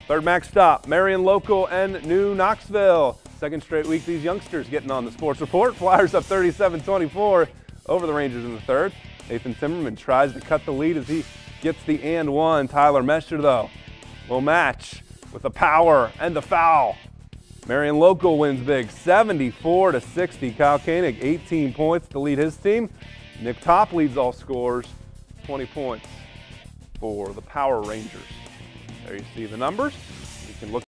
Third MAC stop, Marion Local and New Knoxville. Second straight week these youngsters getting on the Sports Report. Flyers up 37-24 over the Rangers in the third. Nathan Timmerman tries to cut the lead as he gets the and one. Tyler Mesher, though, will match with the power and the foul. Marion Local wins big, 74-60. Kyle Koenig, 18 points to lead his team. Nick Top leads all scorers, 20 points for the Power Rangers. There you see the numbers. You can look